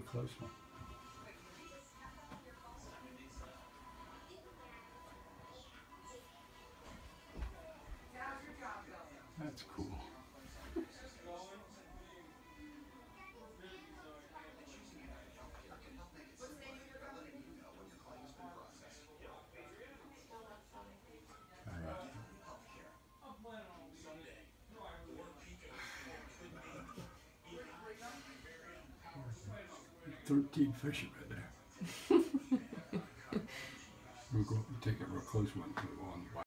close one. That's cool. All right. 13 fish right there. We'll go take a real close one. Put it on the